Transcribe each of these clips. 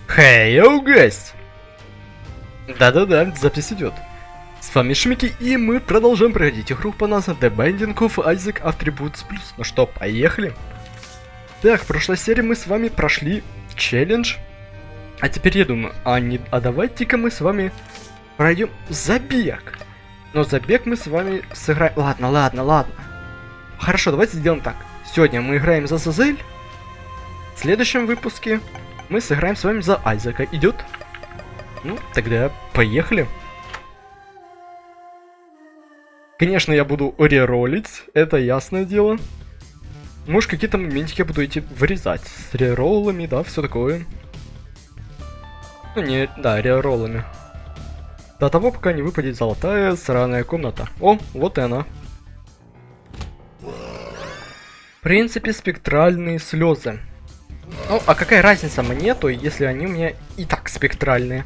Hey, yo, guys! Да-да-да, запись идет. С вами Шмики, и мы продолжаем проходить игру по названию The Binding of Isaac Attributes Plus. Ну что, поехали? Так, в прошлой серии мы с вами прошли челлендж. А теперь я думаю, давайте-ка мы с вами пройдем забег. Но забег мы с вами сыграем... Ладно. Хорошо, давайте сделаем так. Сегодня мы играем за Азазель. В следующем выпуске мы сыграем с вами за Айзека. Идет? Ну, тогда поехали. Конечно, я буду реролить, это ясное дело. Может, какие-то моментики я буду идти вырезать. С рероллами, да, все такое. Ну, не, да, рероллами. До того, пока не выпадет золотая сраная комната. О, вот и она. В принципе, спектральные слезы. Ну, а какая разница мне-то, если они у меня и так спектральные?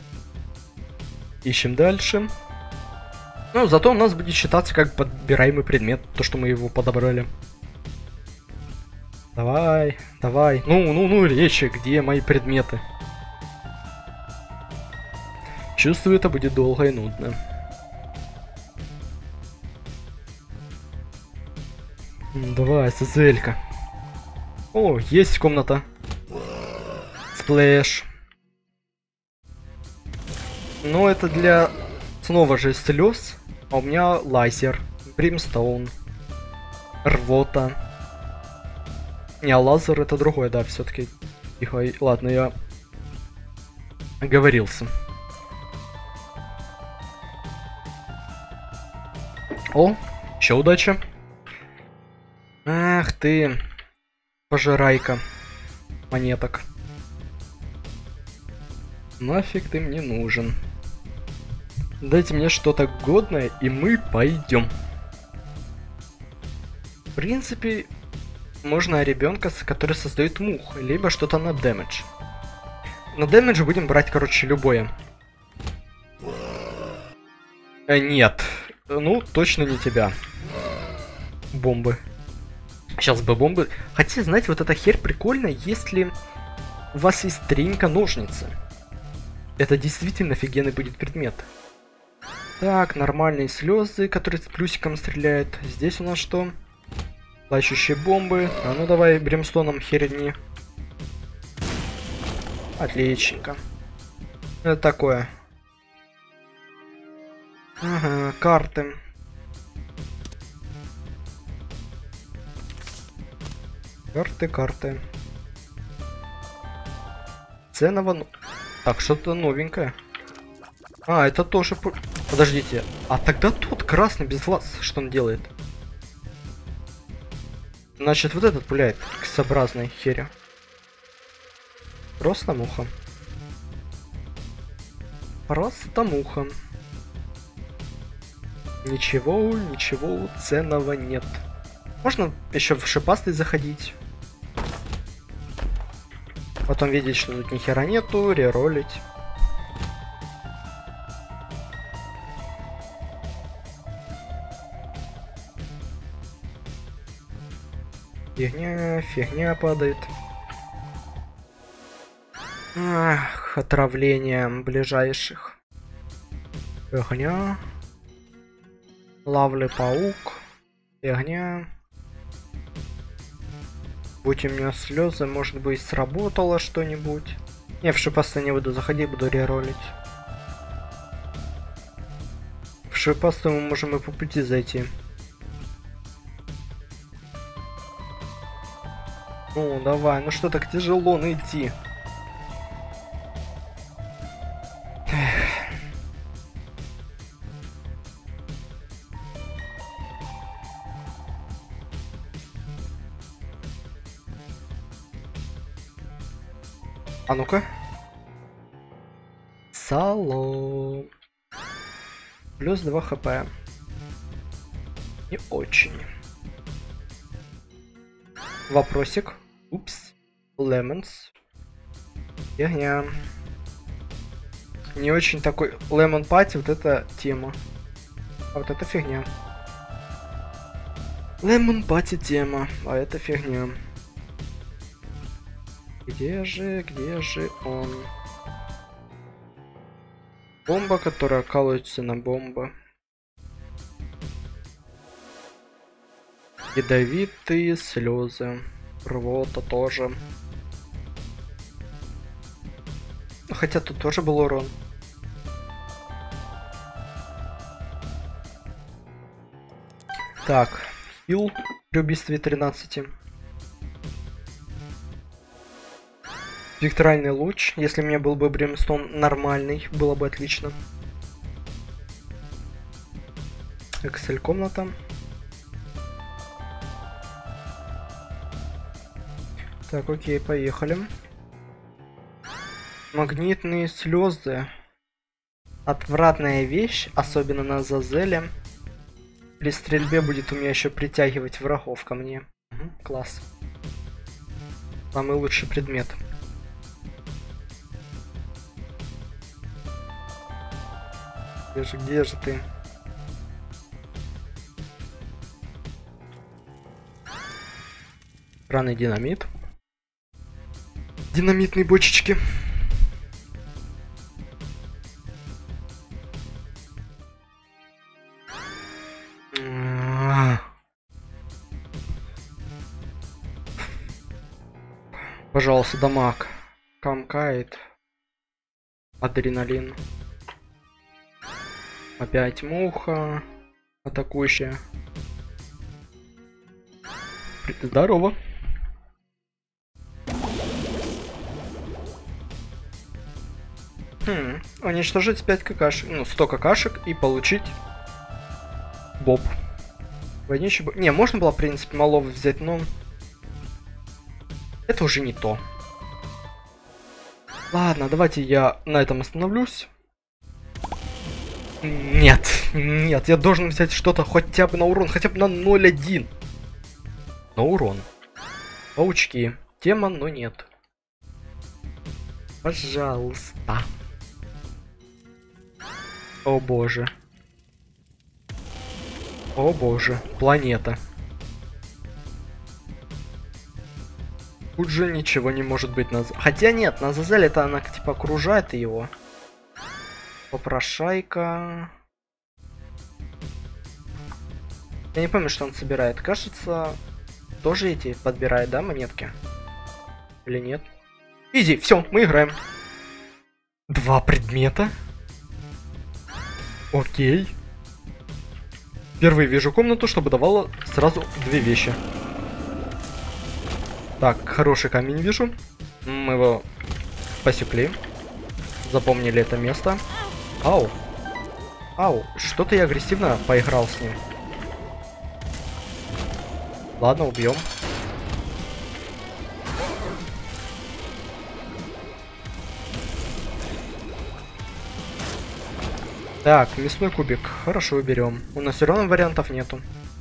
Ищем дальше. Ну, зато у нас будет считаться как подбираемый предмет, то, что мы его подобрали. Давай. Ну, речи, где мои предметы? Чувствую, это будет долго и нудно. Давай, Азазелька. О, есть комната. Сплэш. Но это для снова же слез. А у меня лазер. Бримстоун. Рвота. Не, лазер это другое, да, все-таки. Тихо, ладно, я оговорился. О, еще удача. Ах ты, пожирайка монеток. Нафиг ты мне нужен? Дайте мне что-то годное, и мы пойдем. В принципе, можно ребенка, который создает мух, либо что-то на дэмэдж. На дэмэдж будем брать, короче, любое. Нет. Ну, точно не тебя. Бомбы. Сейчас бы бомбы. Хотя, знаете, вот эта херь прикольная, если у вас есть тренька-ножницы. Это действительно офигенный будет предмет. Так, нормальные слезы, которые с плюсиком стреляют. Здесь у нас что? Плачущие бомбы. А ну давай бримстоном херни. Отличненько. Это такое. Ага, карты. Карты. Ценово... Так, что-то новенькое. А, это тоже... Подождите. А тогда тот красный без глаз, что он делает? Значит, вот этот пуляет к сообразной хере. Просто муха. Просто муха. Ничего ценного нет. Можно еще в шипастый заходить. Потом видеть, что тут ни хера нету, реролить. Фигня падает. Ах, отравление ближайших. Фигня. Лавли паук. Фигня. Будь у меня слезы, может быть, сработало что-нибудь. Не, в шипастый не буду заходить, буду реролить. В шипастый мы можем и по пути зайти. Ну, давай, ну что так тяжело найти? А ну-ка. Сало. Плюс 2 хп. Не очень. Вопросик. Упс. Лемонс. Фигня. Не очень такой... Лемон пати, вот это тема. А вот это фигня. Лемон пати тема. А это фигня. Где же он? Бомба, которая колотится на бомбу. Ядовитые слезы. Рвота тоже. Хотя тут тоже был урон. Так, хил при убийстве 13. Векторальный луч. Если у меня был бы Бримстон нормальный, было бы отлично. Excel комната. Так, окей, поехали. Магнитные слезы. Отвратная вещь, особенно на Азазеле. При стрельбе будет у меня еще притягивать врагов ко мне. Угу, класс. Самый лучший предмет. Где же ты? Странный динамит. Динамитные бочечки. Пожалуйста, дамаг. Камкает. Адреналин. Опять муха. Атакующая. Здорово. Уничтожить 5 какашек. Ну, 100 какашек и получить боб. Вонючий боб. Не, можно было, в принципе, малого взять, но... Это уже не то. Ладно, давайте я на этом остановлюсь. Нет, нет, я должен взять что-то хотя бы на урон, хотя бы на 0,1. На урон. Паучки. Тема, но нет. Пожалуйста. О боже. О боже. Планета. Тут же ничего не может быть на... Хотя нет, на Азазеле это она типа окружает его. Попрошайка. Я не помню, что он собирает. Кажется, тоже эти подбирает, да, монетки? Или нет? Изи, все, мы играем. 2 предмета. Окей. Впервые вижу комнату, чтобы давала сразу 2 вещи. Так, хороший камень вижу. Мы его посекли. Запомнили это место. Ау. Ау, что-то я агрессивно поиграл с ним. Ладно, убьем. Так, мясной кубик. Хорошо, уберем. У нас все равно вариантов нету.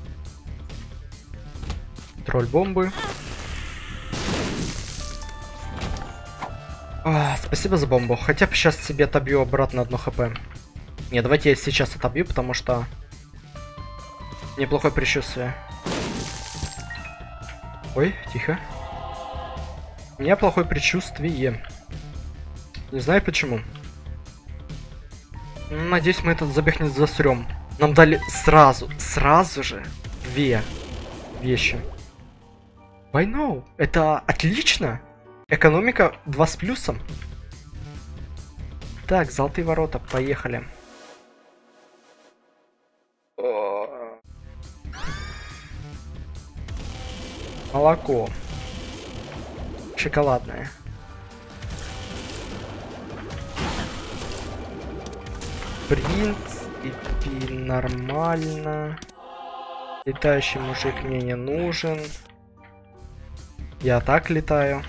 Тролль бомбы. Спасибо за бомбу. Хотя бы сейчас себе отобью обратно 1 хп. Не, давайте я сейчас отобью, потому что... Неплохое предчувствие. Ой, тихо. У меня плохое предчувствие. Не знаю почему. Надеюсь, мы этот забег не засрем. Нам дали сразу же 2 вещи. Why no? Это отлично. Экономика 2 с плюсом. Так, золотые ворота, поехали. Молоко. Шоколадное. Принц, и нормально. Летающий мужик мне не нужен. Я так летаю.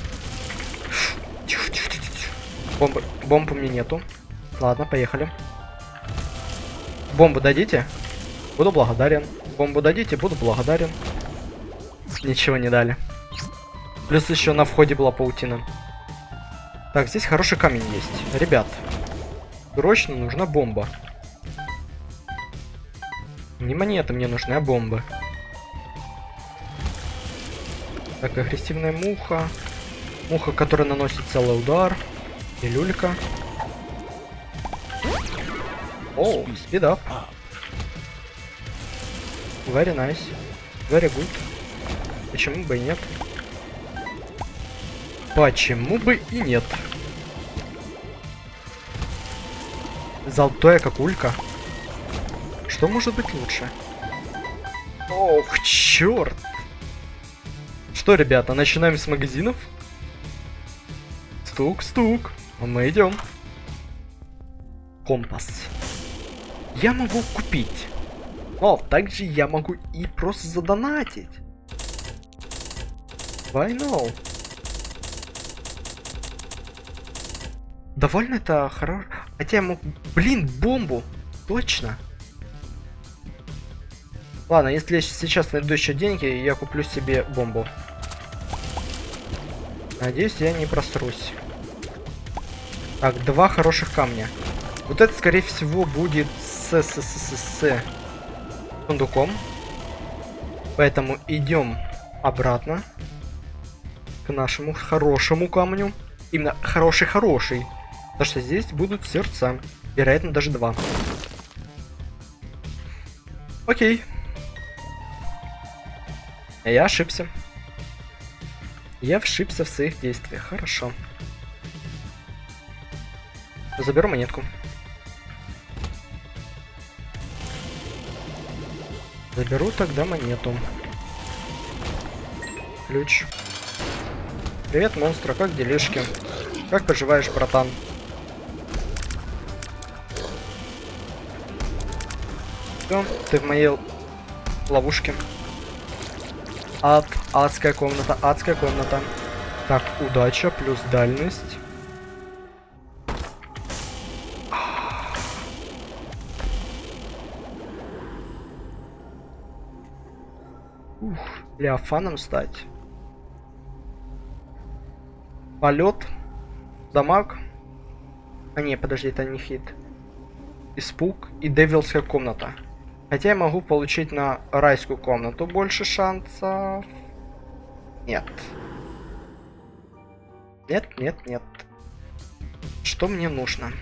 Бомб у меня нету. Ладно, поехали. Бомбу дадите? Буду благодарен. Бомбу дадите? Буду благодарен. Ничего не дали. Плюс еще на входе была паутина. Так, здесь хороший камень есть. Ребят, срочно нужна бомба. Не монеты мне нужны, а бомбы. Так, агрессивная муха. Муха, которая наносит целый удар. И люлька. О, speed up. Very nice. Very good. Почему бы и нет? Почему бы и нет? Золотая кокулька. Что может быть лучше? Ох, черт! Что, ребята, начинаем с магазинов? Стук-стук. Мы идем. Компас. Я могу купить. Но также я могу и просто задонатить. Why no? Довольно это хорошо. Хотя я могу... Блин, бомбу. Точно. Ладно, если я сейчас найду еще деньги, я куплю себе бомбу. Надеюсь, я не просрусь. Так, 2 хороших камня. Вот это, скорее всего, будет с сундуком. Поэтому идем обратно к нашему хорошему камню. Именно хороший-хороший. Потому что здесь будут сердца. Вероятно, даже 2. Окей. Я ошибся. Я ошибся в своих действиях. Хорошо. Заберу монетку. Заберу тогда монету. Ключ. Привет, монстр, как делишки? Как поживаешь, братан? Все, ты в моей ловушке. Адская комната, адская комната. Так, удача плюс дальность. Ух, леофаном стать. Полет. Дамаг. А не, подожди, это не хит. Испуг и девилская комната. Хотя я могу получить на райскую комнату больше шансов. Нет. Нет, нет, нет. Что мне нужно?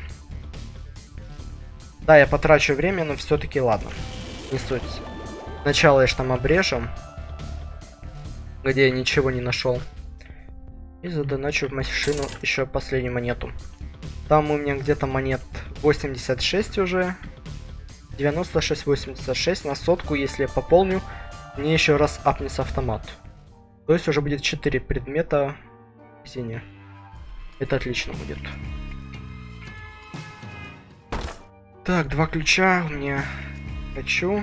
Да, я потрачу время, но все-таки ладно. Не суть. Сначала я ж там обрежем. Где я ничего не нашел. И задоначу в машину еще последнюю монету. Там у меня где-то монет 86 уже. 96-86 на сотку, если я пополню, мне еще раз апнется автомат. То есть уже будет 4 предмета в магазине. Это отлично будет. Так, 2 ключа у меня. Хочу.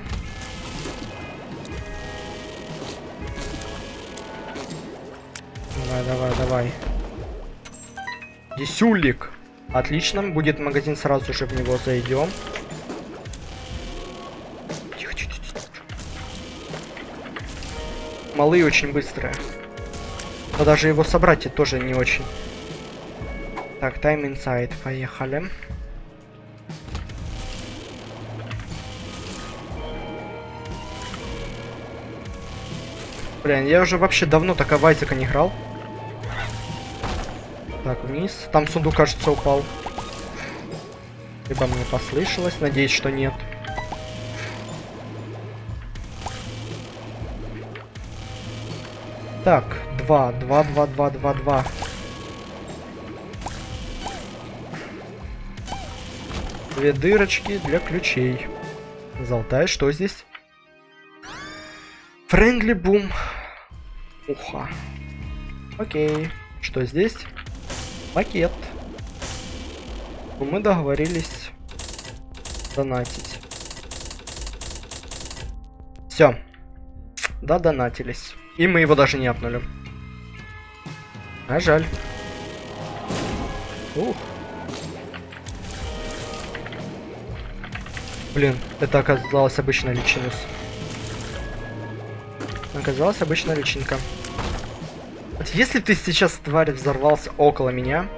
Давай, давай, давай. Десюлик. Отлично, будет магазин, сразу же в него зайдем. Тихо, тихо, тихо. Малые очень быстрые. Но даже его собратья тоже не очень. Так, Time Inside, поехали. Блин, я уже вообще давно так в Айзека не играл. Так, вниз. Там сундук, кажется, упал. Либо мне послышалось, надеюсь, что нет. Так, 2. 2 дырочки для ключей. Золотая, что здесь? Френдли бум. Уха. Окей. Что здесь? Пакет. Мы договорились донатить. Все. Да, донатились. И мы его даже не апнули. А жаль. Ух. Блин, это оказалась обычная личинус. Оказалась обычная личинка. Вот если ты сейчас, тварь, взорвался около меня,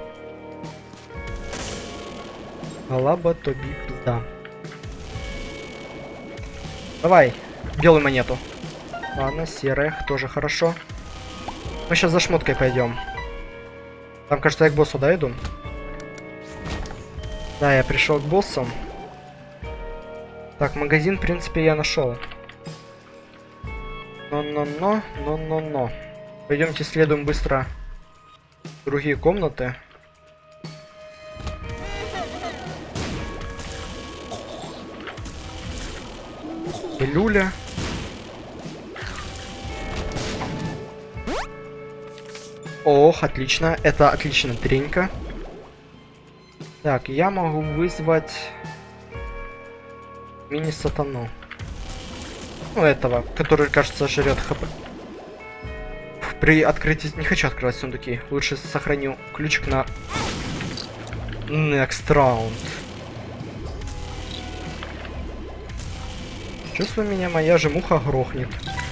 была бы тоби пизда. Давай, белую монету. Ладно, серая, тоже хорошо. Мы сейчас за шмоткой пойдем. Там, кажется, я к боссу, да, иду? Да, я пришел к боссу. Так, магазин, в принципе, я нашел. Но. Пойдемте исследуем быстро другие комнаты. Пилюля. Ох, отлично. Это отлично, тренька. Так, я могу вызвать мини-сатану. Ну, этого, который, кажется, жрет хп. При открытии... Не хочу открывать сундуки. Лучше сохраню ключик на... Next round. Чувствую, меня моя же муха грохнет.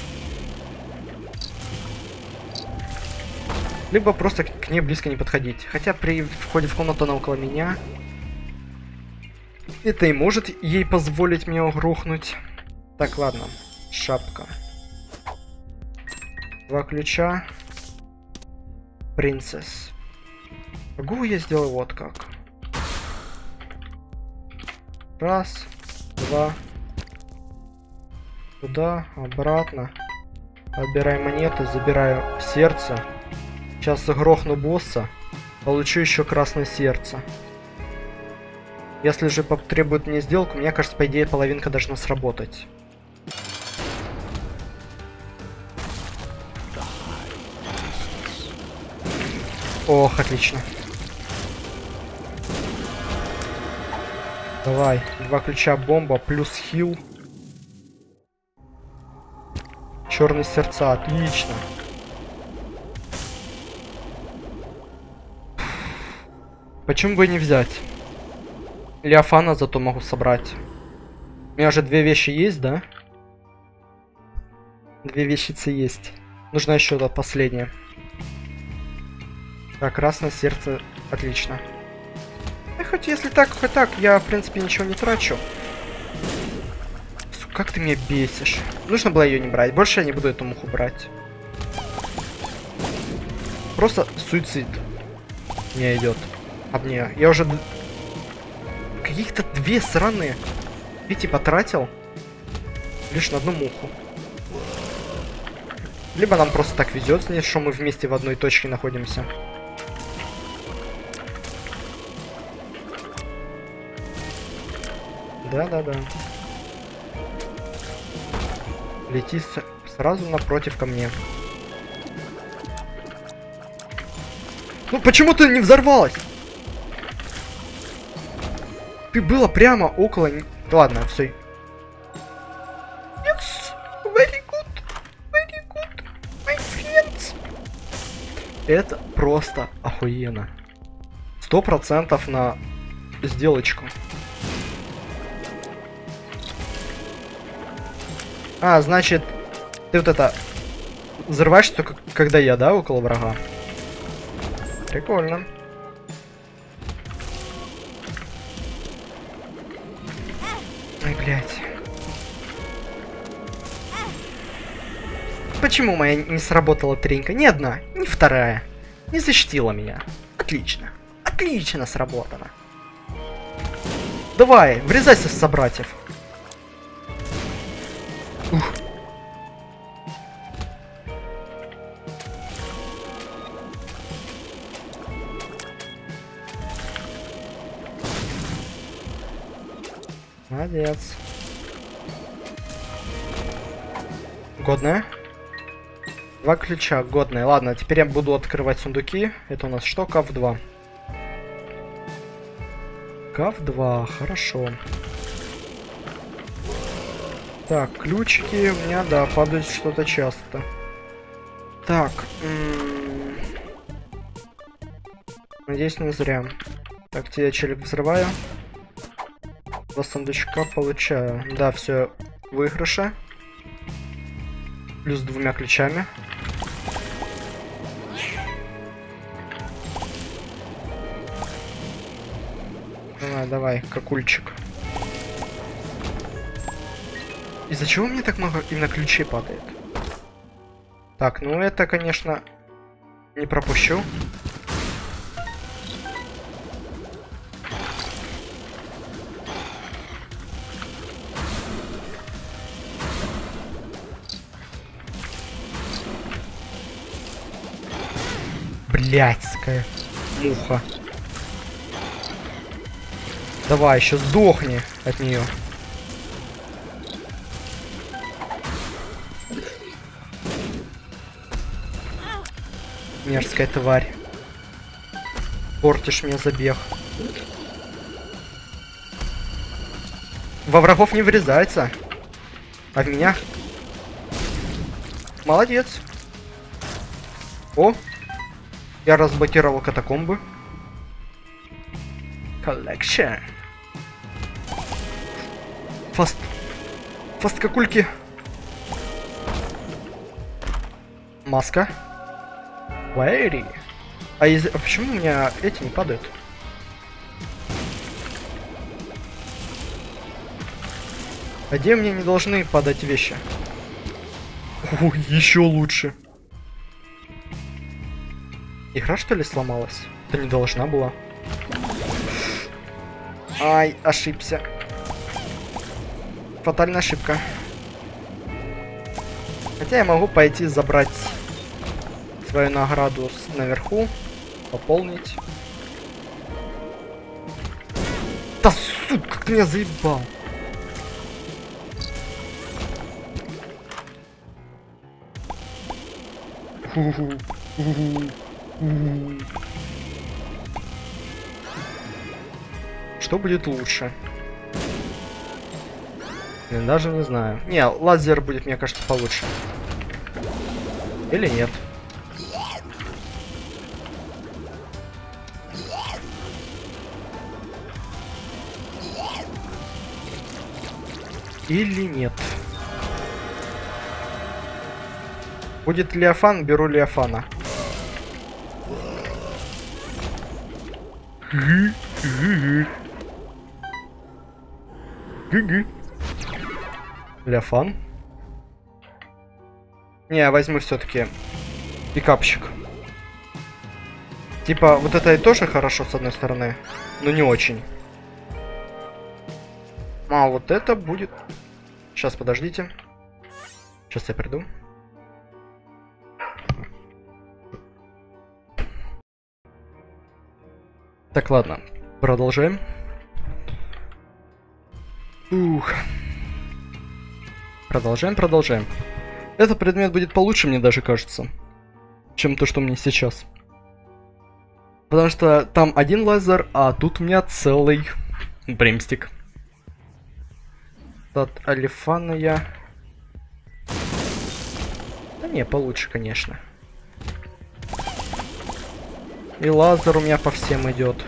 Либо просто к ней близко не подходить. Хотя при входе в комнату она около меня. Это и может ей позволить меня грохнуть. Так, ладно. Шапка. 2 ключа. Принцесс. Могу я сделать вот как. Раз, два. Туда, обратно. Отбираю монеты, забираю сердце. Сейчас грохну босса. Получу еще красное сердце. Если же потребует мне сделку, мне кажется, по идее, половинка должна сработать. Ох, отлично. Давай, 2 ключа, бомба, плюс хил. Черные сердца, отлично. Почему бы не взять? Леофана зато могу собрать. У меня уже 2 вещи есть, да? 2 вещицы есть. Нужно еще одна последняя. Так, красное сердце, отлично. И хоть если так, хоть так, я в принципе ничего не трачу. Сука, как ты меня бесишь. Нужно было ее не брать. Больше я не буду эту муху брать. Просто суицид не идет об нее. Я уже каких-то 2 сраные 5 потратил лишь на одну муху. Либо нам просто так везет с ней, что мы вместе в одной точке находимся. Да. Лети сразу напротив ко мне. Ну почему ты не взорвалась? Ты была прямо около... Ладно, все. Yes, very good, my friends. Это просто охуенно. 100% на сделочку. А, значит, ты вот это взрываешь только когда я, да, около врага? Прикольно. Ой, блядь. Почему моя не сработала тренька? Ни одна, ни вторая. Не защитила меня. Отлично. Отлично сработано. Давай, врезайся в собратьев. Ух. Молодец. Годная. 2 ключа, годная. Ладно, теперь я буду открывать сундуки. Это у нас что? Каф 2. Каф 2, хорошо. Так, ключики у меня, да, падают что-то часто. Так. Надеюсь, не зря. Так, тебе челик взрываю. 2 сундучка получаю. Да, все выигрыша. Плюс 2 ключами. Давай, какульчик. Из-за чего мне так много именно ключей падает? Так, ну это, конечно, не пропущу. Блядская муха. Давай, еще сдохни от нее. Мерзкая тварь. Портишь мне забег. Во врагов не врезается. А в меня? Молодец. О! Я разблокировал катакомбы. Collection. Фаст. Фаст какульки. Маска. Вэйри. А почему у меня эти не падают? А где мне не должны падать вещи? О, еще лучше. Игра что ли сломалась? Это не должна была. Ай, ошибся. Фатальная ошибка. Хотя я могу пойти забрать свою награду наверху. Пополнить. Да сука, как ты меня заебал. Что будет лучше? Я даже не знаю. Не, лазер будет, мне кажется, получше. Или нет? Или нет? Будет Леофан, беру Леофана. Леофан. Не, я возьму все-таки пикапщик. Типа, вот это и тоже хорошо с одной стороны, но не очень. А вот это будет... Сейчас, подождите. Сейчас я приду. Так, ладно. Продолжаем. Ух. Продолжаем. Этот предмет будет получше, мне даже кажется, чем то, что мне сейчас. Потому что там один лазер, а тут у меня целый бримстик. От Алифана я... Да не, получше, конечно. И лазер у меня по всем идет.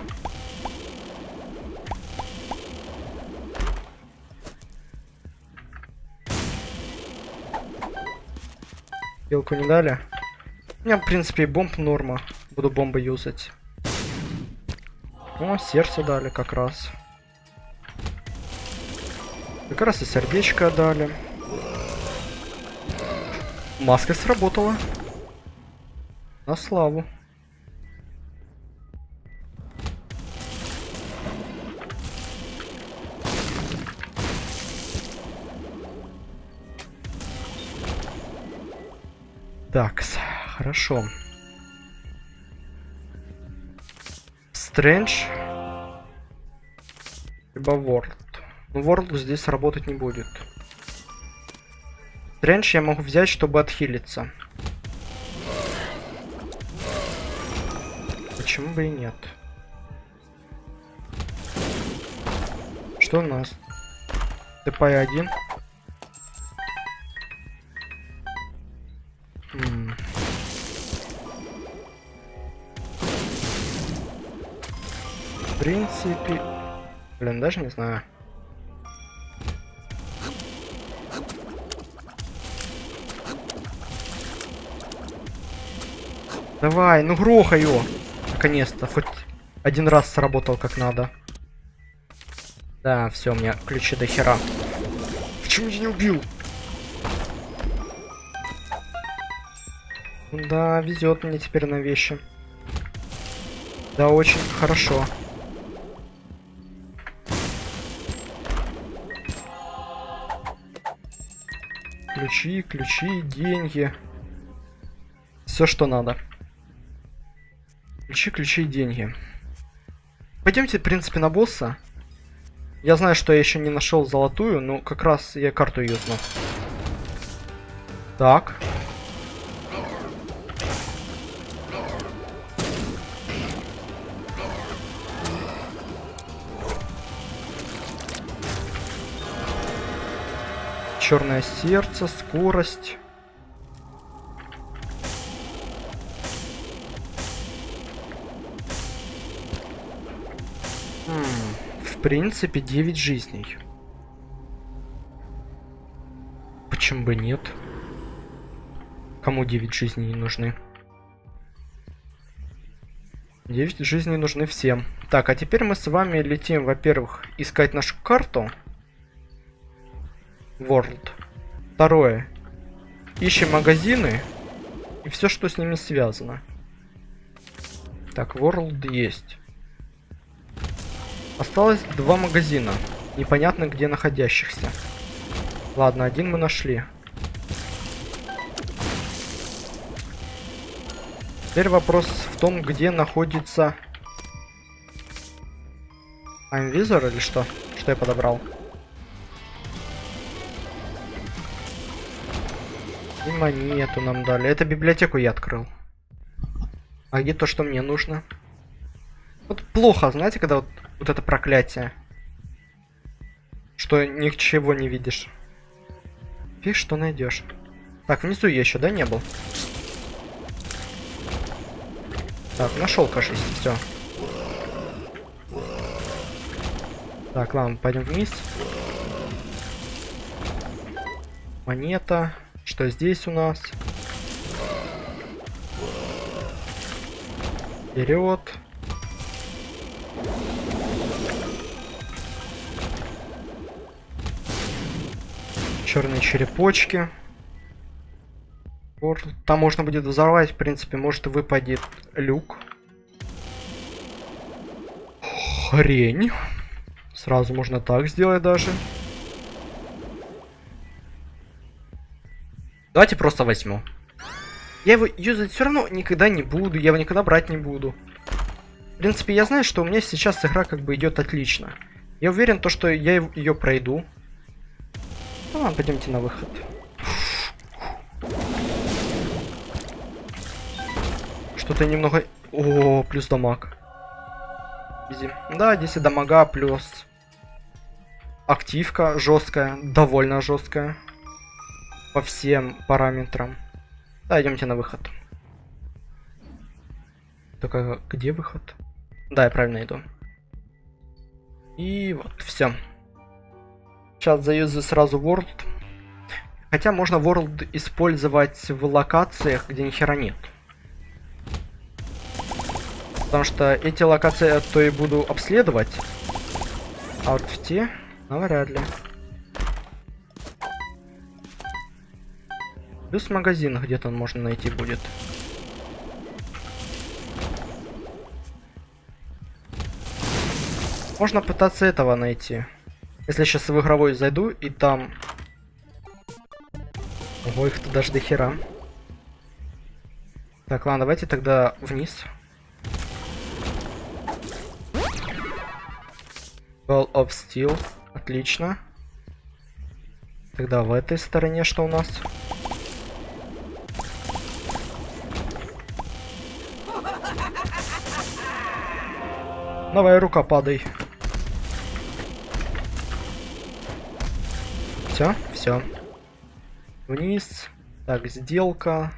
Белку не дали. У меня, в принципе, и бомб норма. Буду бомбы юзать. О, сердце дали как раз. Как раз и сердечко дали. Маска сработала. На славу. Так, хорошо. Стрэндж. Либо Ворд. Но Ворд здесь работать не будет. Стрэндж я могу взять, чтобы отхилиться. Почему бы и нет? Что у нас? ТП-1. В принципе... Блин, даже не знаю. Давай, ну грохай его. Наконец-то, хоть один раз сработал как надо. Да, все, у меня ключи до хера. Почему я не убил? Да, везет мне теперь на вещи. Да, очень хорошо. Ключи, деньги. Все, что надо. ключи, ключи и деньги. Пойдемте, в принципе, на босса. Я знаю, что я еще не нашел золотую, но как раз я карту юзну. Так. Черное сердце, скорость. В принципе, 9 жизней. Почему бы нет? Кому 9 жизней не нужны? 9 жизней нужны всем. Так, а теперь мы с вами летим, во-первых, искать нашу карту. World. Второе. Ищем магазины и все, что с ними связано. Так, World есть. Осталось 2 магазина, непонятно где находящихся. Ладно, один мы нашли. Теперь вопрос в том, где находится... Визор или что? Что я подобрал? И монету нам дали. Это библиотеку я открыл. А где то, что мне нужно? Вот плохо, знаете, когда вот это проклятие. Что ничего не видишь. Видишь, что найдешь. Так, внизу я еще, да, не был? Так, нашел, кажется, все. Так, ладно, пойдем вниз. Монета. Что здесь у нас? Вперед. Черные черепочки. Там можно будет взорвать, в принципе, может выпадет люк. Хрень. Сразу можно так сделать даже. Давайте просто возьму. Я его юзать все равно никогда не буду, я его никогда брать не буду. В принципе, я знаю, что у меня сейчас игра как бы идет отлично. Я уверен, что я ее пройду. Ну ладно, пойдемте на выход. Что-то немного... О, плюс дамаг. Изи. Да, 10 дамага плюс... Активка жесткая, довольно жесткая. По всем параметрам. Да, идемте на выход. Только где выход? Да, я правильно иду. И вот, все. Сейчас заюзаю сразу World. Хотя можно World использовать в локациях, где ни хера нет. Потому что эти локации я то и буду обследовать. А вот в те, навряд ли. Плюс магазин где-то можно найти будет. Можно пытаться этого найти. Если сейчас в игровой зайду и там... Ого, их тут даже до хера. Так, ладно, давайте тогда вниз. Ball of Steel. Отлично. Тогда в этой стороне что у нас? Давай, рука, падай. Все, все. Вниз. Так, сделка.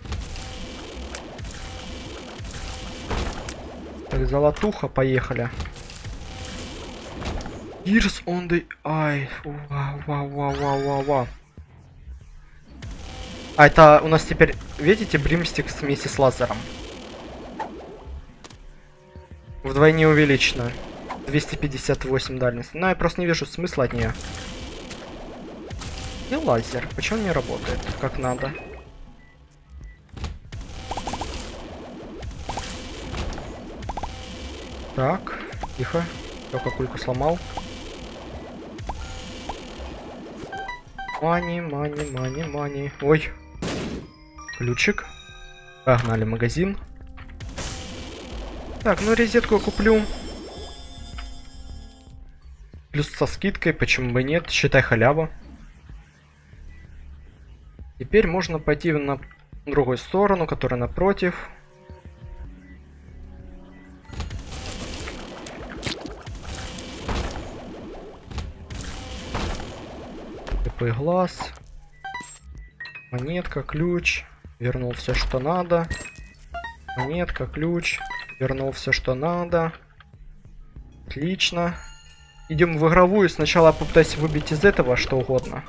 Так, золотуха, поехали. Ears on the eye. Вау. А это у нас теперь, видите, бримстик вместе с лазером. Вдвойне увеличено. 258 дальность. Но я просто не вижу смысла от нее. И лазер. Почему не работает как надо? Так, тихо. Только кульку сломал. Мани. Ой. Ключик. Погнали в магазин. Так, ну резетку я куплю. Плюс со скидкой, почему бы нет, считай халява. Теперь можно пойти на другую сторону, которая напротив. Слепый глаз. Монетка, ключ. Вернул все, что надо. Монетка, ключ. Вернул все, что надо. Отлично. Идем в игровую. Сначала попытаюсь выбить из этого что угодно.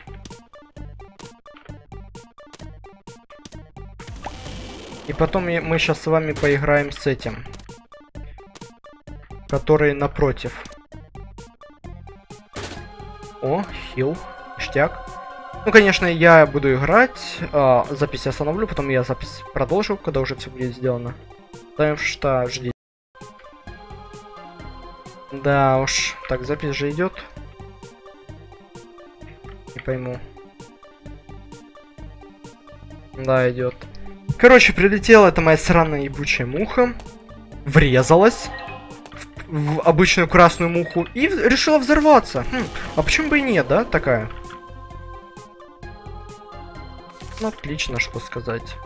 И потом мы сейчас с вами поиграем с этим. Который напротив. О, хил. Ништяк. Ну, конечно, я буду играть. Запись остановлю, потом я запись продолжу, когда уже все будет сделано. Потому что ждите. Да уж. Так, запись же идет. Не пойму. Да, идет. Короче, прилетела эта моя сраная ебучая муха. Врезалась в обычную красную муху и решила взорваться. А почему бы и нет, да, такая? Ну, отлично, что сказать.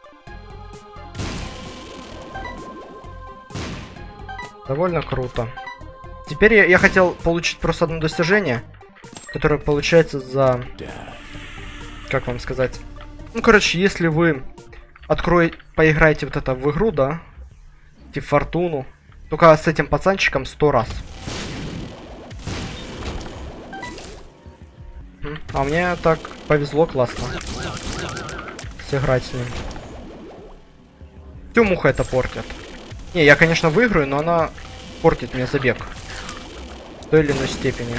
Довольно круто. Теперь я хотел получить просто одно достижение, которое получается за... Как вам сказать? Ну, короче, если вы поиграете вот это в игру, да? Типа фортуну. Только с этим пацанчиком 100 раз. А мне так повезло классно. Сыграть с ним. Всю муха это портит. Не, я, конечно, выиграю, но она портит мне забег. В той или иной степени.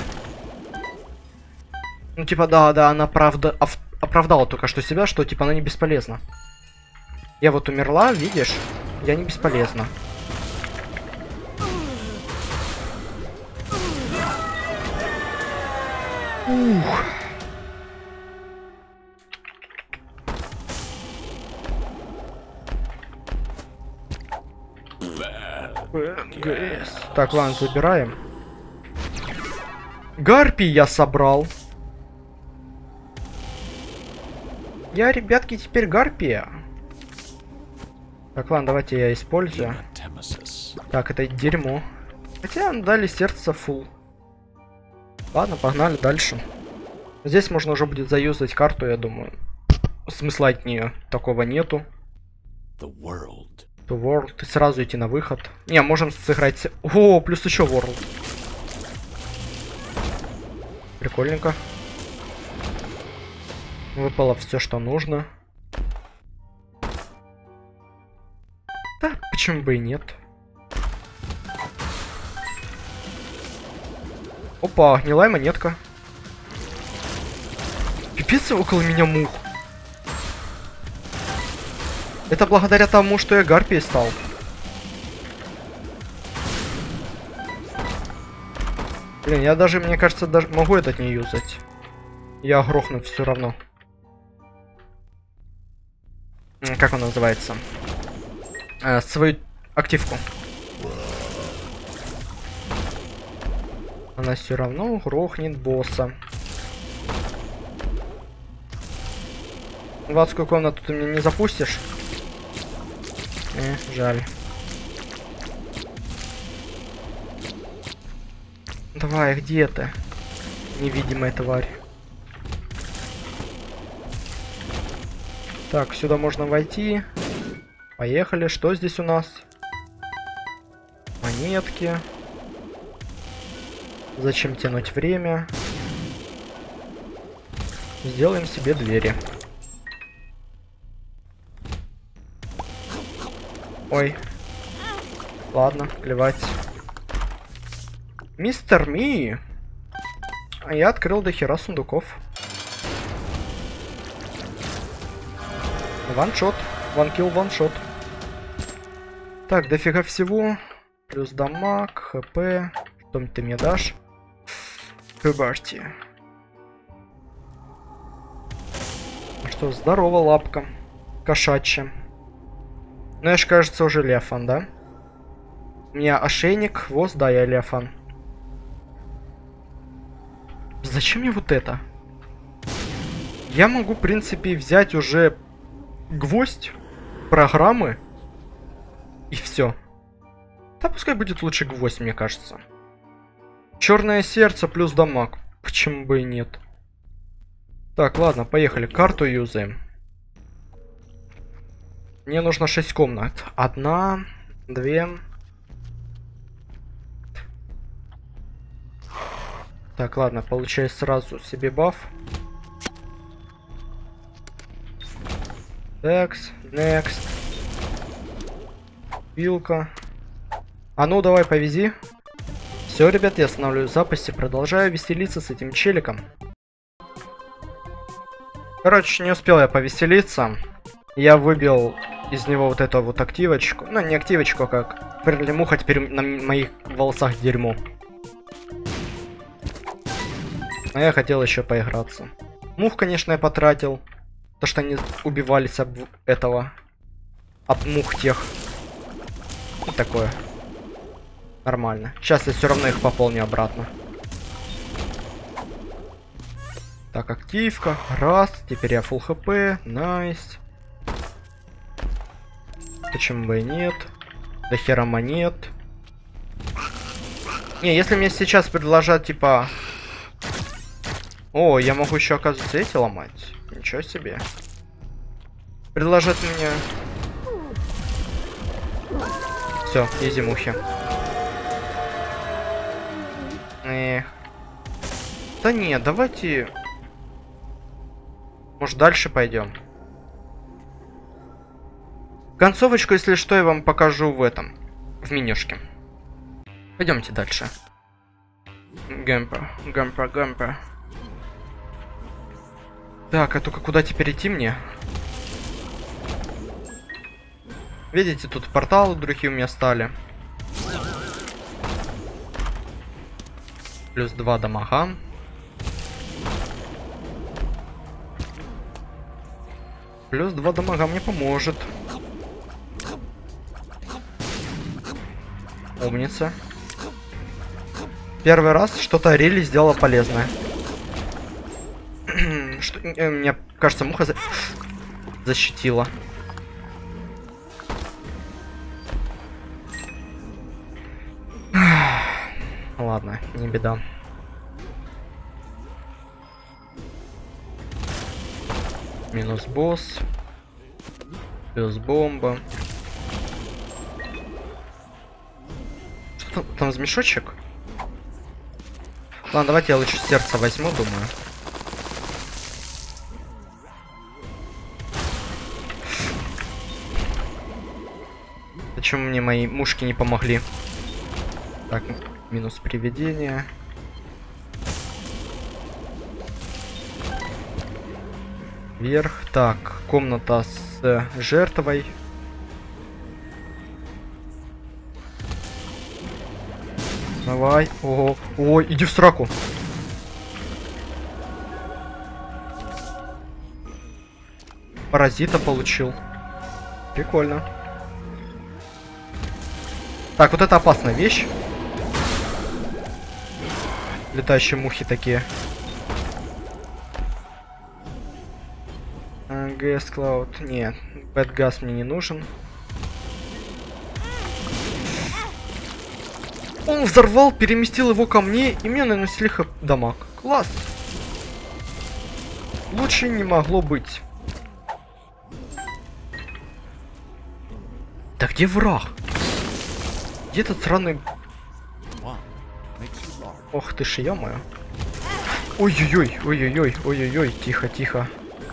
Ну, типа, да, она оправдала только что себя, что, типа, она не бесполезна. Я вот умерла, видишь? Я не бесполезна. Ух. Так, ладно, забираем. Гарпий я собрал. Я, ребятки, теперь гарпия. Так, ладно, давайте я использую. Так, это дерьмо. Хотя дали сердце фул. Ладно, погнали дальше. Здесь можно уже будет заюзать карту, я думаю. Смысла от нее такого нету. To World. И сразу идти на выход. Не, можем сыграть... О, плюс еще World. Прикольненько. Выпало все, что нужно. Да, почему бы и нет. Опа, гнилая монетка. Пипец, около меня мух. Это благодаря тому, что я гарпией стал. Блин, я даже, мне кажется, даже могу этот не юзать. Я грохну все равно. Как он называется? Свою активку. Она все равно грохнет босса. В адскую комнату ты меня не запустишь? Жаль. Давай, где ты? Невидимая тварь. Так, сюда можно войти. Поехали. Что здесь у нас? Монетки. Зачем тянуть время? Сделаем себе двери. Ой. Ладно, плевать. Мистер Ми. А я открыл до хера сундуков. Ваншот. Ванкил, ваншот. Так, дофига всего. Плюс дамаг, хп. Что ты мне дашь? Пуберти. Что, здорово, лапка. Кошачья. Ну, я ж, кажется, уже Лефан, да? У меня ошейник, хвост, да, я Леофан. Зачем мне вот это? Я могу, в принципе, взять уже гвоздь программы и все. Да пускай будет лучше гвоздь, мне кажется. Черное сердце плюс дамаг. Почему бы и нет? Так, ладно, поехали. Карту юзаем. Мне нужно 6 комнат. 1, 2. Так, ладно, получай сразу себе баф. Next. Вилка. А ну, давай, повези. Все, ребят, я останавливаю запись и продолжаю веселиться с этим челиком. Короче, не успел я повеселиться. Я выбил из него вот эту вот активочку. Ну, не активочку, а как прилимуха, теперь на моих волосах дерьмо. А я хотел еще поиграться. Мух, конечно, я потратил. То, что они убивались об этого. Об мух тех. Вот такое. Нормально. Сейчас я все равно их пополню обратно. Так, активка. Раз. Теперь я full хп. Найс. Почему бы и нет? До хера монет. Не, если мне сейчас предложат, типа... О, я могу еще, оказывается, эти ломать. Ничего себе. Предложат мне... Все, изи мухи. Эх. Да нет, давайте... Может, дальше пойдем? Концовочку, если что, я вам покажу в этом. В менюшке. Пойдемте дальше. Гэмпер. Так, а только куда теперь идти мне? Видите, тут порталы другие у меня стали. Плюс 2 дамага. Плюс 2 дамага мне поможет. Умница. Первый раз что-то Рили сделала полезное. Что, мне кажется, муха защитила. Ладно, не беда. Минус босс. Плюс бомба. Что там за мешочек? Ладно, давайте я лучше сердце возьму, думаю. Почему мне мои мушки не помогли? Так, минус привидение. Вверх. Так, комната с жертвой. Давай. Ого. Ой, иди в сраку. Паразита получил. Прикольно. Так, вот это опасная вещь. Летающие мухи такие. ГС Клауд. Нет, Бэтгаз мне не нужен. Он взорвал, переместил его ко мне, и мне нанесли дамаг. Класс. Лучше не могло быть. Да где враг? Где этот сраный... Ох ты ж, ё-моё. Ой-ой-ой, ой-ой-ой, ой-ой-ой, тихо.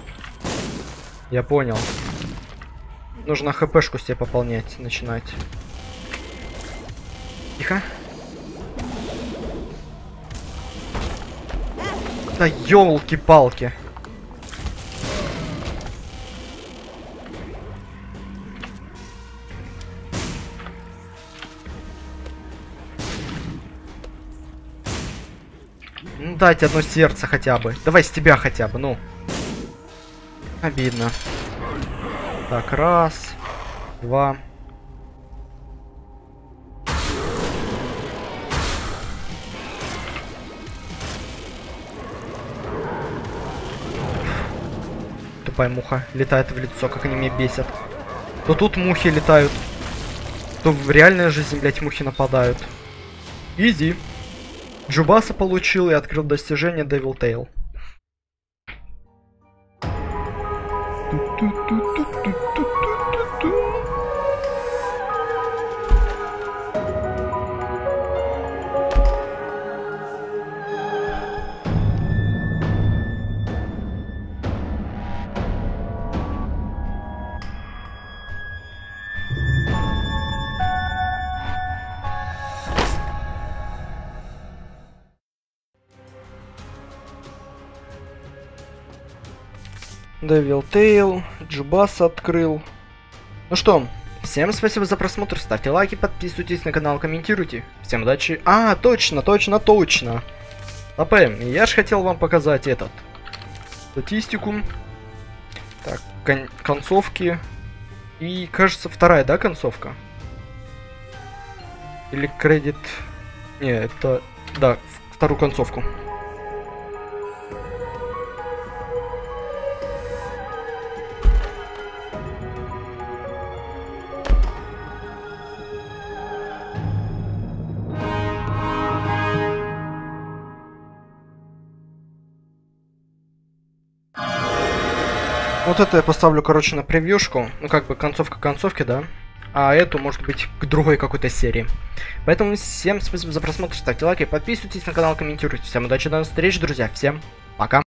Я понял. Нужно хпшку себе пополнять, начинать. Тихо. Да ёлки-палки. Ну дайте одно сердце хотя бы. Давай с тебя хотя бы, ну. Обидно. Так, раз, два. тупая муха летает в лицо, как они меня бесят. То тут мухи летают, то в реальной жизни, блять, мухи нападают. Изи. Джубаса получил и открыл достижение Devil Tail. Devil Tail, Джубаса открыл. Ну что, всем спасибо за просмотр, ставьте лайки, подписывайтесь на канал, комментируйте. Всем удачи. А, точно. АП, я ж хотел вам показать статистику. Так, концовки. И, кажется, вторая, да, концовка? Или кредит... Не, это... Да, вторую концовку. Вот это я поставлю, короче, на превьюшку. Ну, как бы концовка концовки, да? А эту, может быть, к другой какой-то серии. Поэтому всем спасибо за просмотр, ставьте лайки, подписывайтесь на канал, комментируйте. Всем удачи, до новых встреч, друзья. Всем пока.